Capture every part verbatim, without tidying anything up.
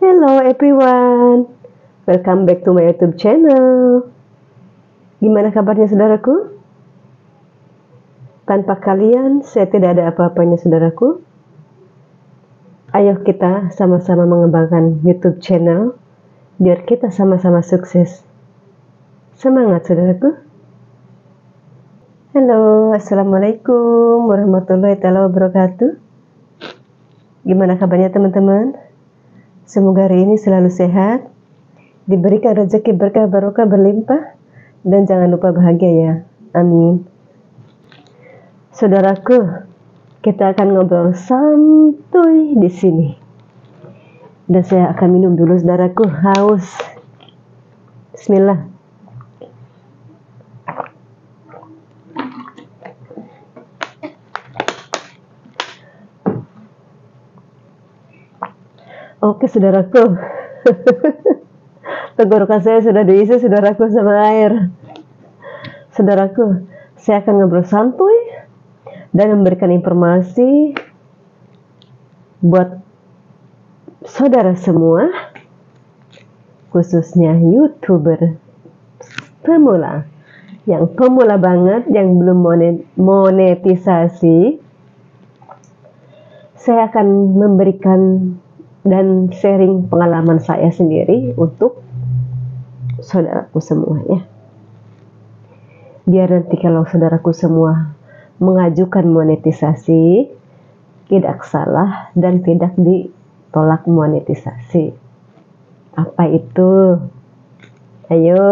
Hello everyone, welcome back to my YouTube channel. Gimana kabarnya saudaraku? Tanpa kalian, saya tidak ada apa-apanya saudaraku. Ayo kita sama-sama mengembangkan YouTube channel, biar kita sama-sama sukses. Semangat saudaraku. Halo, assalamualaikum warahmatullahi wabarakatuh. Gimana kabarnya teman-teman? Semoga hari ini selalu sehat, diberikan rezeki berkah barokah berlimpah, dan jangan lupa bahagia ya. Amin. Saudaraku, kita akan ngobrol santuy di sini. Dan saya akan minum dulu saudaraku, haus. Bismillah. Oke saudaraku, tenggorokan saya sudah diisi saudaraku sama air. Saudaraku, saya akan ngobrol santuy dan memberikan informasi buat saudara semua, khususnya YouTuber pemula, yang pemula banget, yang belum monetisasi. Saya akan memberikan dan sharing pengalaman saya sendiri untuk saudaraku semuanya. Biar nanti kalau saudaraku semua mengajukan monetisasi, tidak salah dan tidak ditolak monetisasi. Apa itu? Ayo.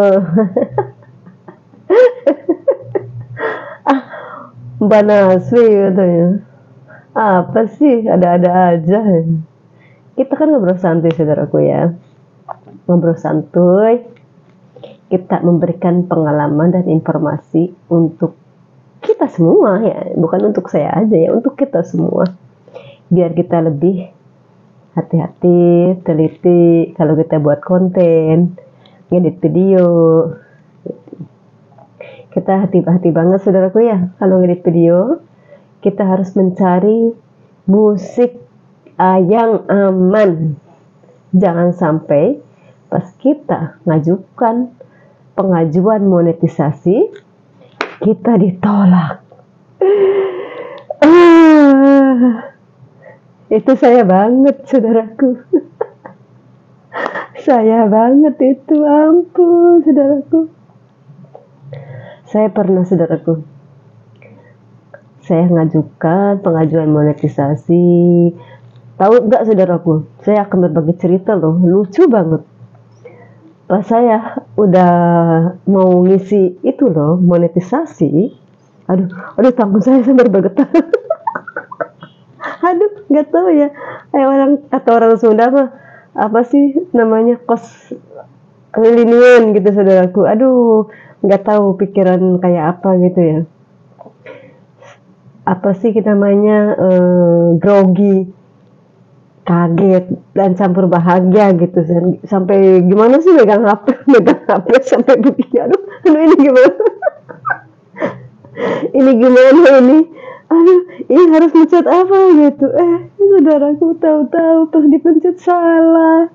ah, Mbak Nasri katanya. Apa sih? Ada-ada aja. Kita kan ngobrol santuy saudaraku ya. Ngobrol santuy, kita memberikan pengalaman dan informasi untuk kita semua ya, bukan untuk saya aja ya, untuk kita semua. Biar kita lebih hati-hati, teliti kalau kita buat konten, ngedit video. Kita hati-hati banget saudaraku ya, kalau ngedit video, kita harus mencari musik yang aman. Jangan sampai pas kita ngajukan pengajuan monetisasi, kita ditolak. Ah, itu saya banget saudaraku. Saya banget itu, ampun saudaraku. Saya pernah saudaraku, saya ngajukan pengajuan monetisasi. Tahu enggak saudaraku, saya akan berbagi cerita loh, lucu banget. Pas saya udah mau ngisi itu loh, monetisasi, aduh, aduh tangan saya sampai bergetar. Aduh, nggak tahu ya, kayak orang kata orang Sunda mah apa sih namanya, kos lilinian gitu saudaraku. Aduh, nggak tahu pikiran kayak apa gitu ya. Apa sih namanya, eh, grogi, kaget dan campur bahagia gitu, sampai gimana sih megang H P, megang H P sampai begini, aduh, aduh ini gimana, ini gimana ini, aduh, ini harus mencet apa gitu, eh, saudaraku tahu-tahu pas dipencet salah.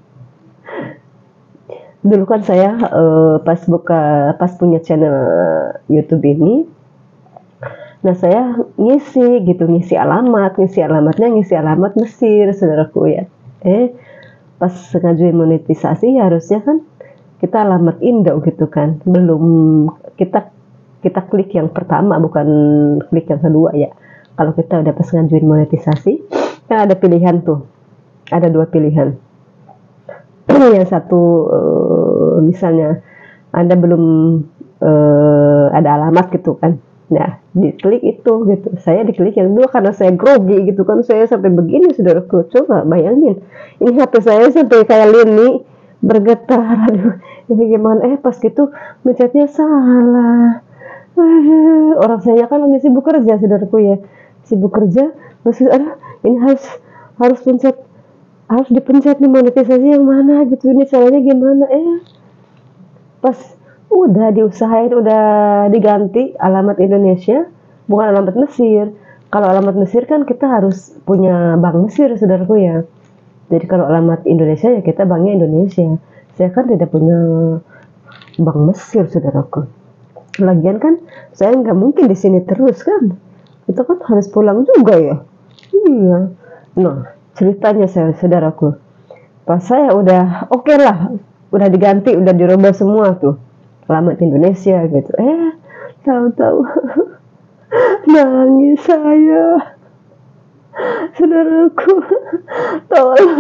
Dulu kan saya uh, pas buka, pas punya channel YouTube ini. Nah saya ngisi gitu, ngisi alamat, ngisi alamatnya, ngisi alamat Mesir, saudaraku ya. Eh, pas ngajuin monetisasi harusnya kan kita alamat Indo gitu kan. Belum, kita kita klik yang pertama, bukan klik yang kedua ya. Kalau kita udah pas ngajuin monetisasi, kan ada pilihan tuh, ada dua pilihan. Yang satu uh, misalnya Anda belum uh, ada alamat gitu kan. Nah, diklik itu gitu. Saya diklik yang dua karena saya grogi gitu kan. Saya sampai begini saudaraku. Coba bayangin. Ini H P saya sampai kayak lini bergetar. Aduh, ini gimana? Eh, pas gitu mencetnya salah. Uh, orang saya kan lagi sibuk kerja saudaraku ya. Sibuk kerja. Maksud, aduh, ini harus harus pencet, harus dipencet nih monetisasi yang mana gitu. Ini caranya gimana? Eh, pas udah diusahain, udah diganti alamat Indonesia, bukan alamat Mesir. Kalau alamat Mesir kan kita harus punya bank Mesir, saudaraku ya. Jadi kalau alamat Indonesia ya kita banknya Indonesia. Saya kan tidak punya bank Mesir, saudaraku. Lagian kan saya nggak mungkin di sini terus kan. Kita kan harus pulang juga ya. Iya. Nah, ceritanya saya, saudaraku. Pas saya udah oke okay lah, udah diganti, udah dirubah semua tuh alamat Indonesia gitu. Eh, tahu-tahu nangis saya, saudaraku. Tolong.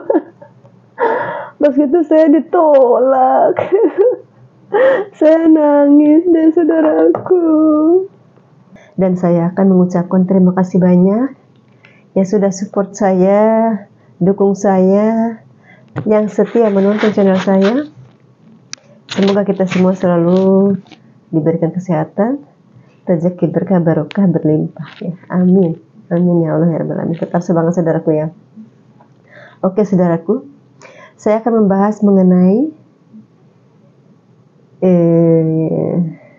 Pas itu saya ditolak. Saya nangis deh, saudaraku. Dan saya akan mengucapkan terima kasih banyak yang sudah support saya, dukung saya, yang setia menonton channel saya. Semoga kita semua selalu diberikan kesehatan, rezeki berkah barokah berlimpah ya. Amin. Amin ya Allah ya Rabbal Alamin. Tetap semangat, saudaraku ya. Oke, saudaraku, saya akan membahas mengenai eh,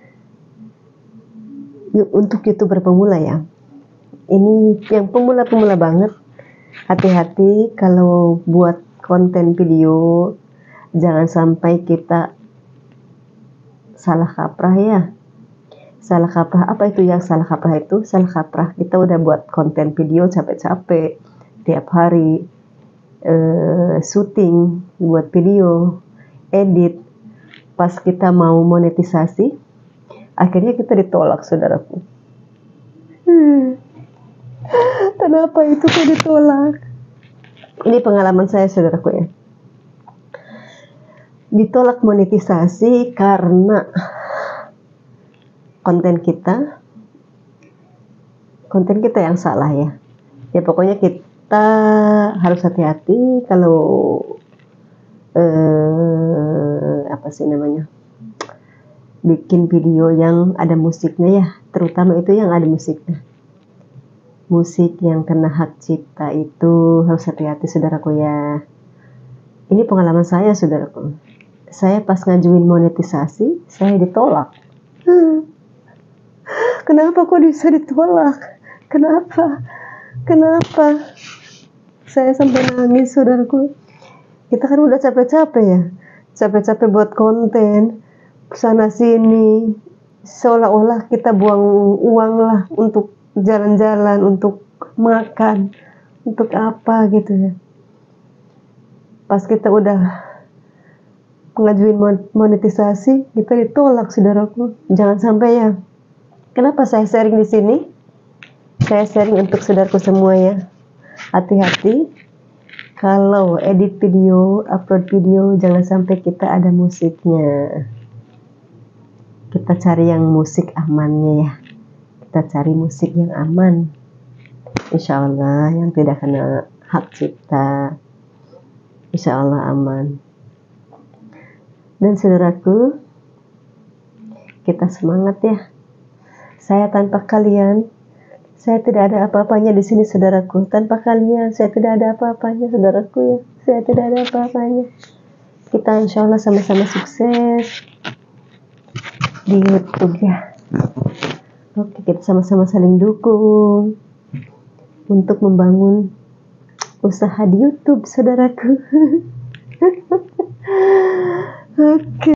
untuk YouTuber pemula ya. Ini yang pemula-pemula banget. Hati-hati kalau buat konten video, jangan sampai kita salah kaprah ya. Salah kaprah apa itu yang salah kaprah itu? Salah kaprah kita udah buat konten video capek-capek tiap hari, eh, syuting, buat video, edit. Pas kita mau monetisasi, akhirnya kita ditolak, saudaraku. Hmm. Kenapa itu kok ditolak? Ini pengalaman saya, saudaraku ya. Ditolak monetisasi karena konten kita konten kita yang salah ya. Ya pokoknya kita harus hati-hati kalau eh, apa sih namanya, bikin video yang ada musiknya ya, terutama itu yang ada musiknya. Musik yang kena hak cipta itu harus hati-hati, saudaraku ya. Ini pengalaman saya, saudaraku. Saya pas ngajuin monetisasi, saya ditolak. Hmm. Kenapa kok bisa ditolak? Kenapa? Kenapa? Saya sampai nangis, saudaraku. Kita kan udah capek-capek ya. Capek-capek buat konten, sana sini. Seolah-olah kita buang uang lah untuk jalan-jalan, untuk makan, untuk apa gitu ya. Pas kita udah ngajuin monetisasi, kita ditolak, saudaraku. Jangan sampai ya. Kenapa saya sharing di sini? Saya sharing untuk saudaraku semua ya. Hati-hati kalau edit video, upload video, jangan sampai kita ada musiknya. Kita cari yang musik amannya ya. Kita cari musik yang aman, insya Allah, yang tidak kena hak cipta, insya Allah aman. Dan saudaraku, kita semangat ya. Saya tanpa kalian, saya tidak ada apa-apanya di sini, saudaraku. Tanpa kalian, saya tidak ada apa-apanya, saudaraku ya. Saya tidak ada apa-apanya. Kita insya Allah sama-sama sukses di YouTube ya. Oke, kita sama-sama saling dukung untuk membangun usaha di YouTube, saudaraku. Oke.